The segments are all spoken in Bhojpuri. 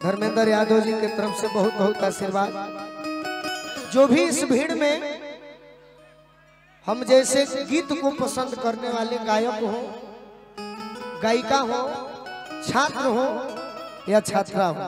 धर्मेंद्र यादव जी की तरफ से बहुत बहुत आशीर्वाद। जो भी इस भीड़ में हम जैसे गीत को पसंद करने वाले गायक हो, गायिका हो, छात्र हो या छात्रा हो,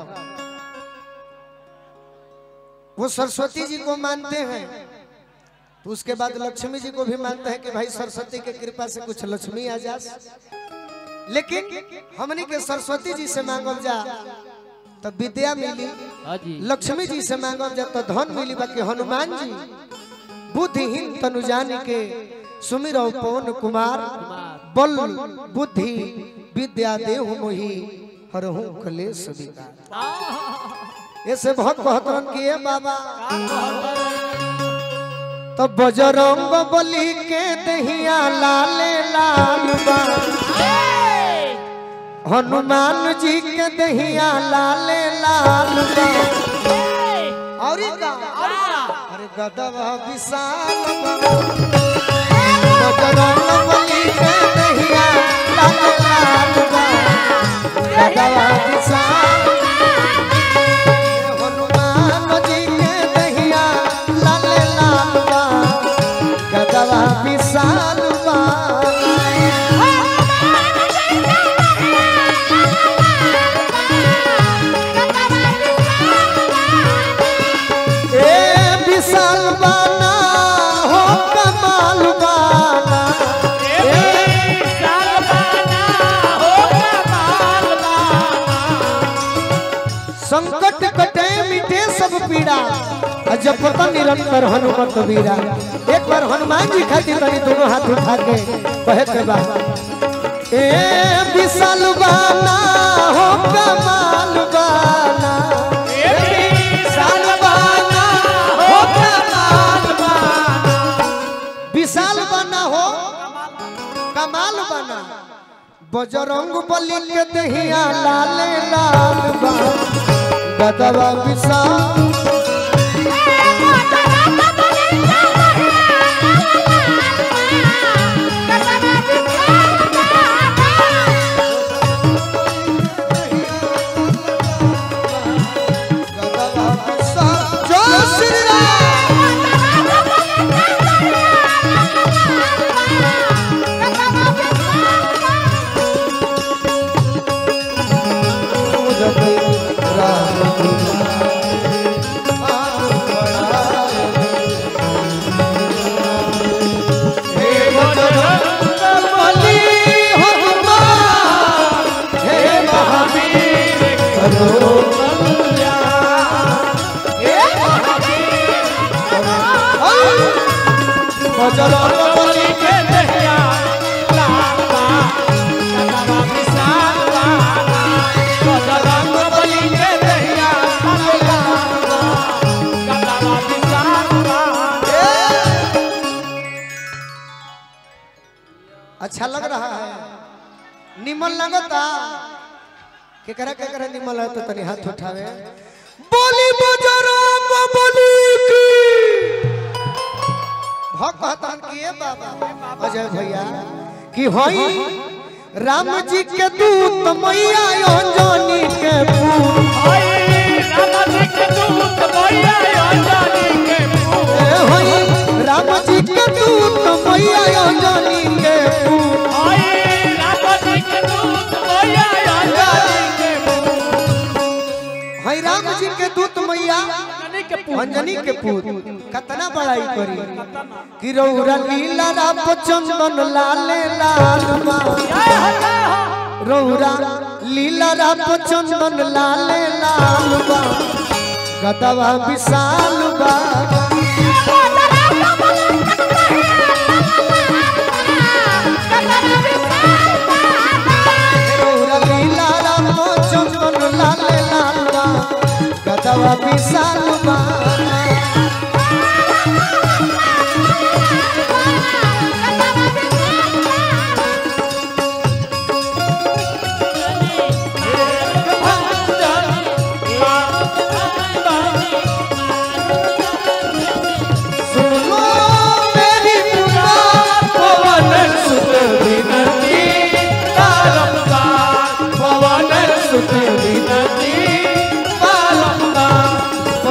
वो सरस्वती जी को मानते हैं तो उसके बाद लक्ष्मी जी को भी मानते हैं कि भाई सरस्वती की कृपा से कुछ लक्ष्मी आ जा। लेकिन हमने के सरस्वती जी से मांगल जा तो विद्या मिली, लक्ष्मी जी से मांगल जा तो धन मिली। बाकी हनुमान जी बुद्धिहीन तनु जान के सुमिरो पवन कुमार, बल बुद्धि विद्या देहु मोहि हरहु कलेश विकार। ऐसे बहुत कहतरन किए बाबा तो बजरंग बली के दहिया लाले लाल बा, हनुमान जी के दहिया लाले लाल बा। और अरे गदवा विशाल बा, बजरंग बली के दहिया लाले लाल बा, गदवा विशाल। हनुमान जी के दहिया लाले लाल बा, गदवा विशाल बा। विशाल बाना हो कमाल बाना, विशाल बाना हो कमाल बाना। संकट कटे मिटे सब पीड़ा, जपत निरंतर हनुमत वीरा। एक बार हनुमान जी खातिर तनी दोनों हाथ उठा के कहे के बा, ए विशाल बाना हो कमाल बाना, विशाल बाना हो कमाल बाना, विशाल बाना हो कमाल बाना। बजरंग बली के दहिया लाले लाल बा, गदवा विशाल। अच्छा लग रहा है, निमल लगता के करा निमल है तो तनी हाथ उठावे। बोली बजरंग बली की भक्तन किए बाबा अजय भैया कि होई राम जी के दूत मैया अंजनी के पूत, राम जी के दूत मैया अंजनी के पूत, होई राम जी के दूत मैया अंजनी के पूत, राम जी के दूत मैया अंजनी के पूत। हाय राम जी के दूत मैया अंजनी के पूत। कतना बड़ाई करी कि रौरा लीला राप चंदन लाले लाल बा, रौरा लीला राप चंदन लाले लाल बा, गदवा विशाल बा। रौरा लीला राप चंदन लाले लाल बा, गदवा विशाल बा।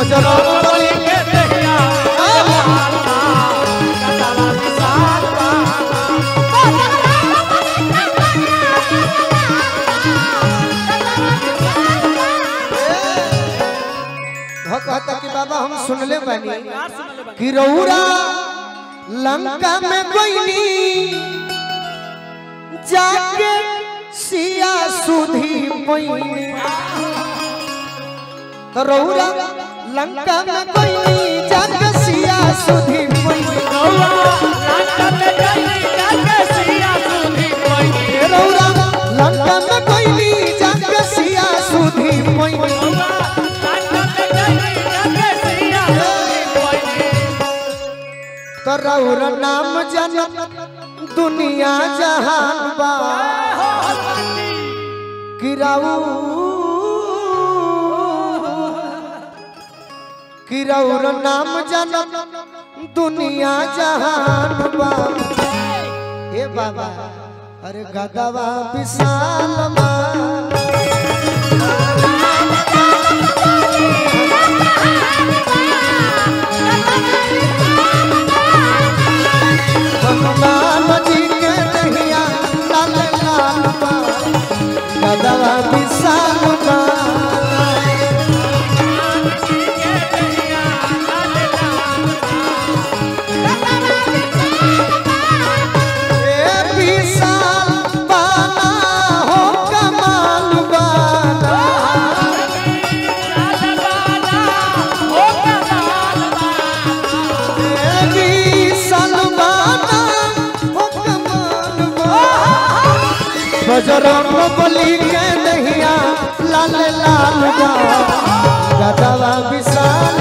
बजरंग बली के दहिया गदवा विशाल कहता कि बाबा हम सुनले बानी कि रउरा लंका में कोइनी जाके सिया सुधी पैनी तो रउरा लंका में कोइनी जाके सिया सुधी पैनी लंका में गई जाके सिया सुधी पैनी रउरा लंका में कोइनी जाके सिया सुधी पैनी तो रउर नाम जनत दुनिया जहान बा कि रउर नाम जनत दुनिया जहान बा ए बाबा अरे गदवा विशाल मान हनुमान जी के दहिया लाल लाल गदवा विशाल बजरंग बली के दहिया लाल लाल गदवा विशाल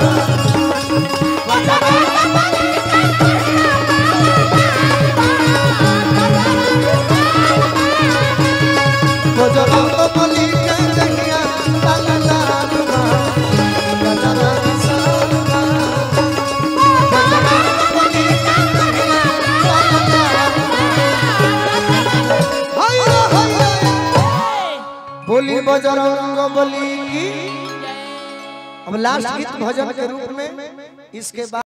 बजरंग बली के दहिया लाल लाल गदवा विशाल बोली बजरंग बली की। अब लास्ट गीत भजन के रूप में इसके बाद